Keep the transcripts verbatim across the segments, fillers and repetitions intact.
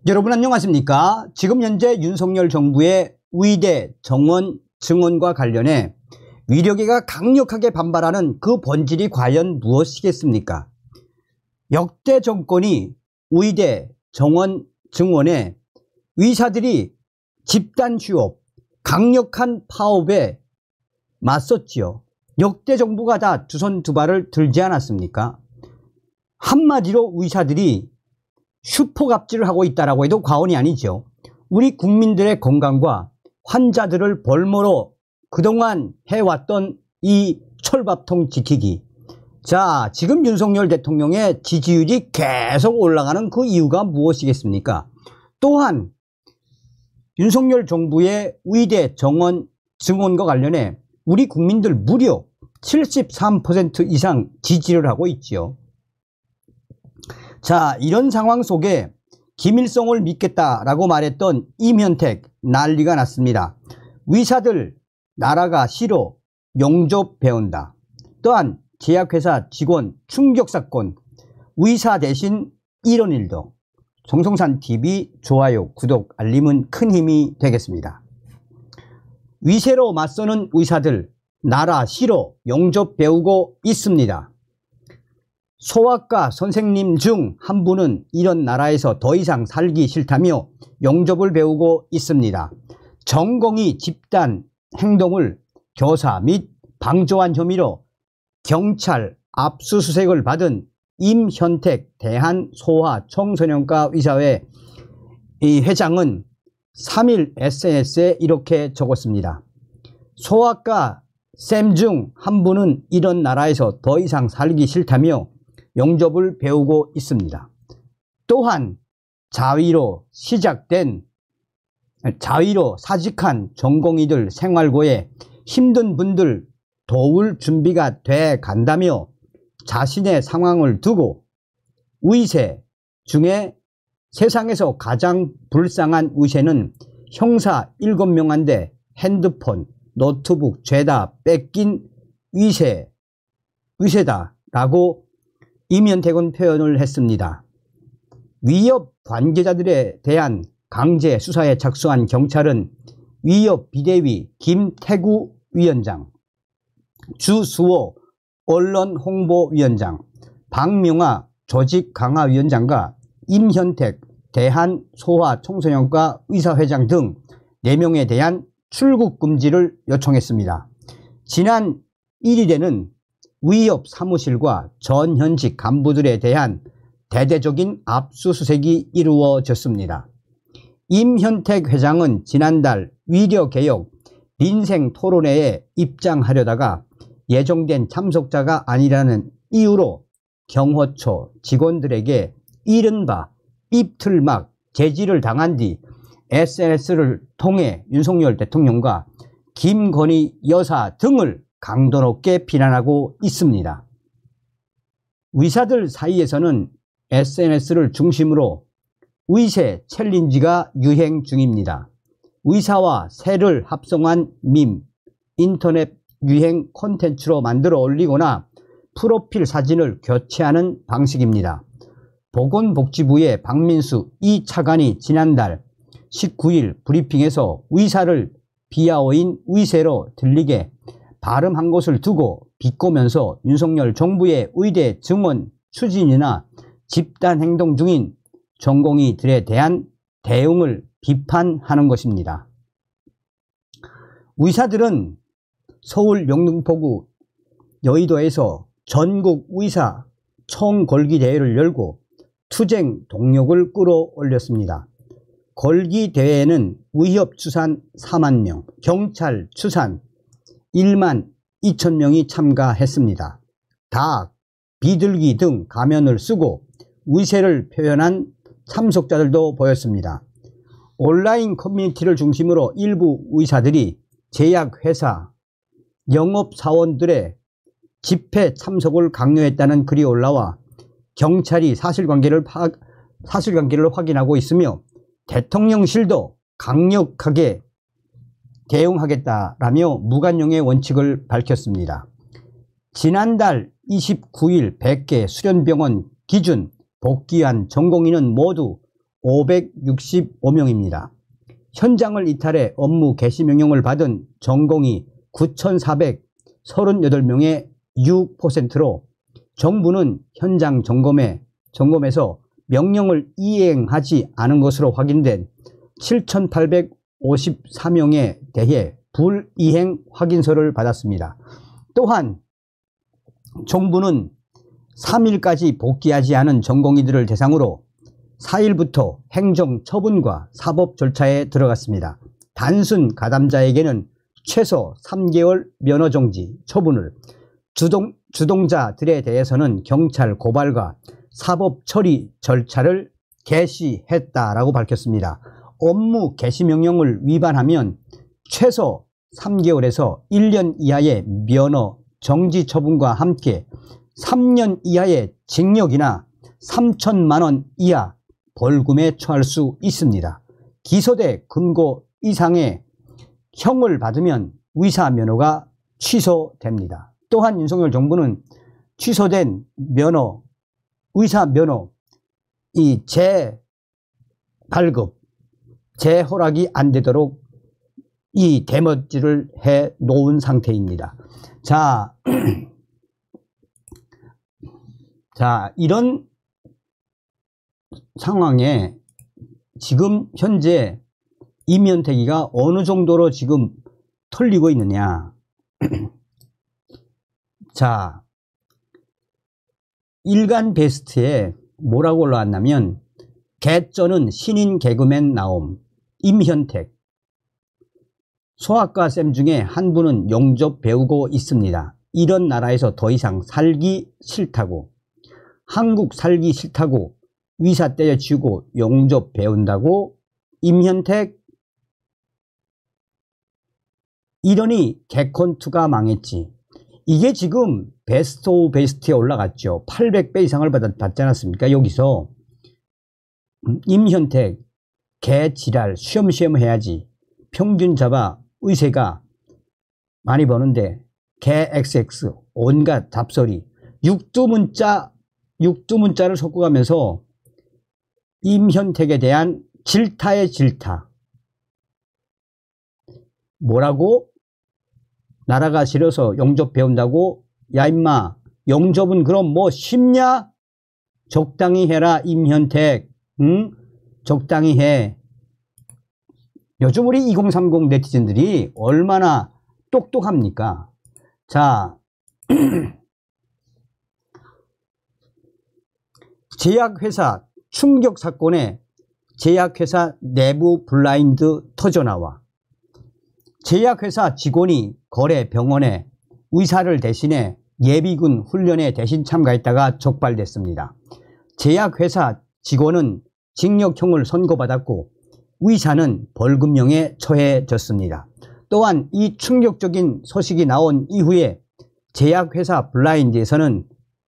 여러분 안녕하십니까? 지금 현재 윤석열 정부의 의대 정원 증원과 관련해 위력계가 강력하게 반발하는 그 본질이 과연 무엇이겠습니까? 역대 정권이 의대 정원 증원에 의사들이 집단 휴업, 강력한 파업에 맞섰지요. 역대 정부가 다 두 손 두 발을 들지 않았습니까? 한마디로 의사들이 슈퍼갑질을 하고 있다라고 해도 과언이 아니죠. 우리 국민들의 건강과 환자들을 볼모로 그동안 해왔던 이 철밥통 지키기. 자, 지금 윤석열 대통령의 지지율이 계속 올라가는 그 이유가 무엇이겠습니까? 또한 윤석열 정부의 의대 정원 증원과 관련해 우리 국민들 무려 칠십삼 퍼센트 이상 지지를 하고 있지요. 자, 이런 상황 속에 김일성을 믿겠다라고 말했던 임현택 난리가 났습니다. 의사들 나라가 싫어 용접 배운다. 또한 제약회사 직원 충격사건, 의사 대신 이런 일도. 정성산티비 좋아요, 구독, 알림은 큰 힘이 되겠습니다. 위세로 맞서는 의사들 나라 싫어 용접 배우고 있습니다. 소아과 선생님 중 한 분은 이런 나라에서 더 이상 살기 싫다며 용접을 배우고 있습니다. 전공의 집단 행동을 교사 및 방조한 혐의로 경찰 압수수색을 받은 임현택 대한소아청소년과 의사회 이 회장은 삼 일 에스엔에스에 이렇게 적었습니다. 소아과 쌤 중 한 분은 이런 나라에서 더 이상 살기 싫다며 용접을 배우고 있습니다. 또한 자위로 시작된 자위로 사직한 전공의들 생활고에 힘든 분들 도울 준비가 돼 간다며 자신의 상황을 두고 의세 중에 세상에서 가장 불쌍한 의세는 형사 일곱 명한테 핸드폰, 노트북 죄다 뺏긴 의세, 의세다라고 임현택은 표현을 했습니다. 위협 관계자들에 대한 강제 수사에 착수한 경찰은 위협 비대위 김태구 위원장, 주수호 언론홍보위원장, 박명아 조직강화위원장과 임현택 대한소아청소년과 의사회장 등 네 명에 대한 출국 금지를 요청했습니다. 지난 일 일에는 위협 사무실과 전현직 간부들에 대한 대대적인 압수수색이 이루어졌습니다. 임현택 회장은 지난달 위려개혁 민생토론회에 입장하려다가 예정된 참석자가 아니라는 이유로 경호처 직원들에게 이른바 입틀막 제지를 당한 뒤 에스엔에스를 통해 윤석열 대통령과 김건희 여사 등을 강도 높게 비난하고 있습니다. 의사들 사이에서는 에스엔에스를 중심으로 의세 챌린지가 유행 중입니다. 의사와 새를 합성한 밈, 인터넷 유행 콘텐츠로 만들어 올리거나 프로필 사진을 교체하는 방식입니다. 보건복지부의 박민수 이 차관이 지난달 십구 일 브리핑에서 의사를 비하어인 의세로 들리게 발음한 것을 두고 비꼬면서 윤석열 정부의 의대 증원 추진이나 집단 행동 중인 전공의들에 대한 대응을 비판하는 것입니다. 의사들은 서울 영등포구 여의도에서 전국 의사 총걸기 대회를 열고 투쟁 동력을 끌어올렸습니다. 걸기 대회에는 의협 추산 사만 명, 경찰 추산 일만 이천 명이 참가했습니다. 닭, 비둘기 등 가면을 쓰고 의세를 표현한 참석자들도 보였습니다. 온라인 커뮤니티를 중심으로 일부 의사들이 제약회사, 영업사원들의 집회 참석을 강요했다는 글이 올라와 경찰이 사실관계를, 파, 사실관계를 확인하고 있으며 대통령실도 강력하게 대응하겠다라며 무관용의 원칙을 밝혔습니다. 지난달 이십구 일 백 개 수련병원 기준 복귀한 전공의는 모두 오백육십오 명입니다. 현장을 이탈해 업무 개시 명령을 받은 전공이 구천사백삼십팔 명의 육 퍼센트로 정부는 현장 점검에, 점검에서 명령을 이행하지 않은 것으로 확인된 칠천팔백오십사 명에 대해 불이행 확인서를 받았습니다. 또한 정부는 삼 일까지 복귀하지 않은 전공의들을 대상으로 사 일부터 행정처분과 사법 절차에 들어갔습니다. 단순 가담자에게는 최소 삼 개월 면허정지 처분을, 주동, 주동자들에 대해서는 경찰 고발과 사법 처리 절차를 개시했다라고 밝혔습니다. 업무 개시 명령을 위반하면 최소 삼 개월에서 일 년 이하의 면허 정지 처분과 함께 삼 년 이하의 징역이나 삼천만 원 이하 벌금에 처할 수 있습니다. 기소돼 금고 이상의 형을 받으면 의사 면허가 취소됩니다. 또한 윤석열 정부는 취소된 면허, 의사 면허, 이 재발급, 재허락이 안 되도록 이 대머지를 해 놓은 상태입니다. 자, 자, 이런 상황에 지금 현재 임현택이가 어느 정도로 지금 털리고 있느냐. 자, 일간 베스트에 뭐라고 올라왔냐면, 개쩌는 신인 개그맨 나옴, 임현택. 소아과 쌤 중에 한 분은 용접 배우고 있습니다. 이런 나라에서 더 이상 살기 싫다고, 한국 살기 싫다고 의사 때려치우고 용접 배운다고 임현택. 이러니 개콘투가 망했지. 이게 지금 베스트 오브 베스트에 올라갔죠. 팔백 배 이상을 받, 받지 않았습니까? 여기서 임현택 개지랄 쉬엄쉬엄 해야지. 평균 잡아 의세가 많이 버는데 개 엑스엑스 온갖 잡소리, 육두문자 육두문자를 섞어가면서 임현택에 대한 질타의 질타. 뭐라고? 나라가 싫어서 용접 배운다고? 야 임마, 용접은 그럼 뭐 쉽냐? 적당히 해라 임현택. 응? 적당히 해. 요즘 우리 이공삼공 네티즌들이 얼마나 똑똑합니까? 자, 제약회사 충격 사건에 제약회사 내부 블라인드 터져나와 제약회사 직원이 거래 병원에 의사를 대신해 예비군 훈련에 대신 참가했다가 적발됐습니다. 제약회사 직원은 징역형을 선고받았고 의사는 벌금형에 처해졌습니다. 또한 이 충격적인 소식이 나온 이후에 제약회사 블라인드에서는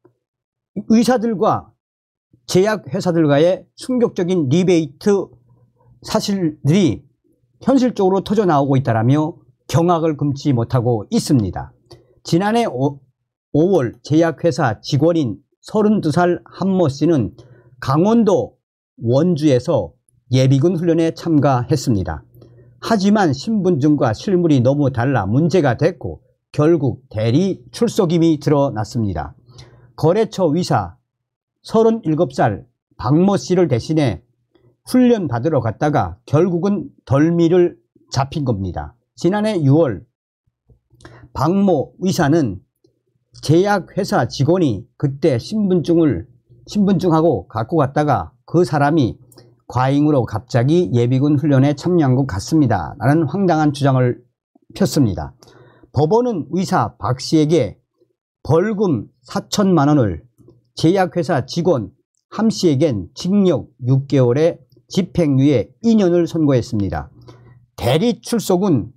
의사들과 제약회사들과의 충격적인 리베이트 사실들이 현실적으로 터져나오고 있다라며 경악을 금치 못하고 있습니다. 지난해 오월 제약회사 직원인 서른두 살 한모 씨는 강원도 원주에서 예비군 훈련에 참가했습니다. 하지만 신분증과 실물이 너무 달라 문제가 됐고 결국 대리 출석임이 드러났습니다. 거래처 의사 서른일곱 살 박모 씨를 대신해 훈련 받으러 갔다가 결국은 덜미를 잡힌 겁니다. 지난해 유월 박모 의사는 제약회사 직원이 그때 신분증을 신분증하고 갖고 갔다가 그 사람이 과잉으로 갑자기 예비군 훈련에 참여한 것 같습니다. 라는 황당한 주장을 폈습니다. 법원은 의사 박 씨에게 벌금 사천만 원을, 제약회사 직원 함 씨에겐 징역 육 개월에 집행유예 이 년을 선고했습니다. 대리 출석은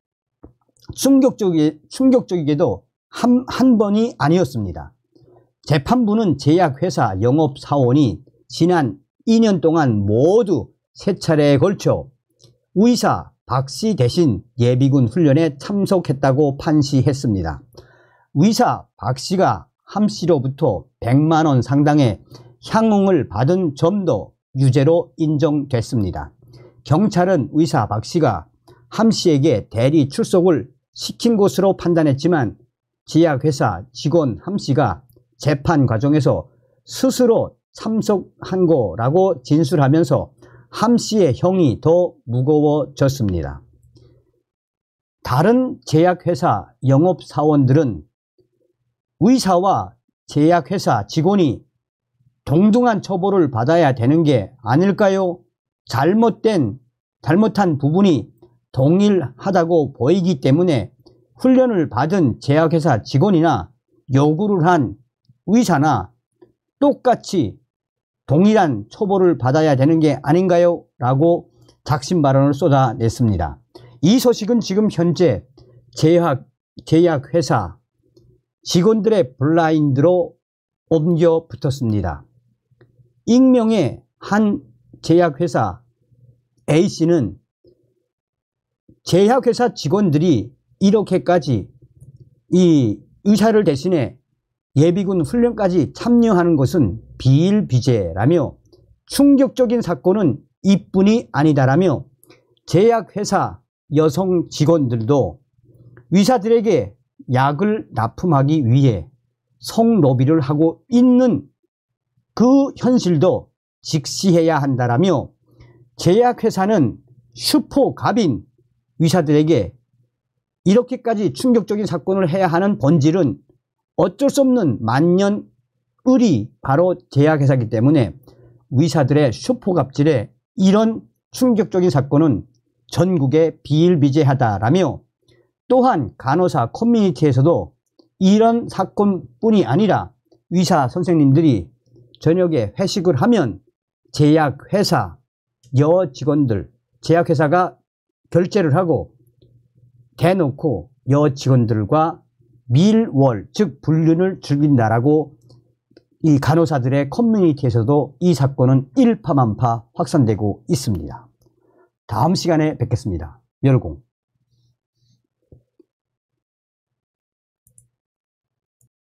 충격적이, 충격적이게도 한, 한 번이 아니었습니다. 재판부는 제약회사 영업사원이 지난 이 년 동안 모두 세 차례에 걸쳐 의사 박 씨 대신 예비군 훈련에 참석했다고 판시했습니다. 의사 박 씨가 함 씨로부터 백만 원 상당의 향응을 받은 점도 유죄로 인정됐습니다. 경찰은 의사 박 씨가 함 씨에게 대리 출석을 시킨 것으로 판단했지만 제약회사 직원 함 씨가 재판 과정에서 스스로 참석한 거라고 진술하면서 함 씨의 형이 더 무거워졌습니다. 다른 제약회사 영업사원들은 의사와 제약회사 직원이 동등한 처벌을 받아야 되는 게 아닐까요? 잘못된, 잘못한 부분이 동일하다고 보이기 때문에 훈련을 받은 제약회사 직원이나 요구를 한 의사나 똑같이 동일한 처벌을 받아야 되는 게 아닌가요? 라고 작심 발언을 쏟아냈습니다. 이 소식은 지금 현재 제약, 제약회사 직원들의 블라인드로 옮겨 붙었습니다. 익명의 한 제약회사 A씨는 제약회사 직원들이 이렇게까지 이 의사를 대신해 예비군 훈련까지 참여하는 것은 비일비재라며 충격적인 사건은 이뿐이 아니다라며 제약회사 여성 직원들도 의사들에게 약을 납품하기 위해 성로비를 하고 있는 그 현실도 직시해야 한다라며 제약회사는 슈퍼갑인 의사들에게 이렇게까지 충격적인 사건을 해야 하는 본질은 어쩔 수 없는 만년을이 바로 제약회사이기 때문에 의사들의 슈퍼갑질에 이런 충격적인 사건은 전국에 비일비재하다라며 또한 간호사 커뮤니티에서도 이런 사건뿐이 아니라 의사 선생님들이 저녁에 회식을 하면 제약회사 여직원들, 제약회사가 결제를 하고 대놓고 여직원들과 밀월, 즉 불륜을 즐긴다라고 이 간호사들의 커뮤니티에서도 이 사건은 일파만파 확산되고 있습니다. 다음 시간에 뵙겠습니다. 열공.